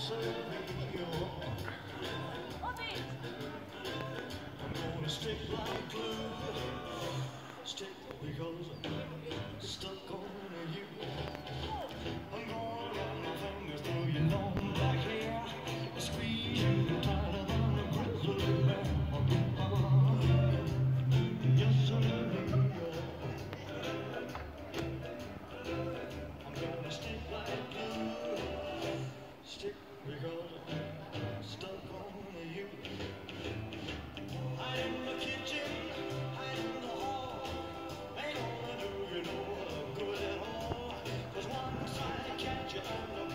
Stick like glue, stick because I'm stuck on you. I'm gonna run my fingers through your long black hair, squeeze you tighter than a grizzly bear. Yes, I will. I'm gonna stick like glue, stick because I'm stuck on you. Hide in the kitchen, hide in the hall, ain't gonna do you no good at all. 'Cause once I catch you on the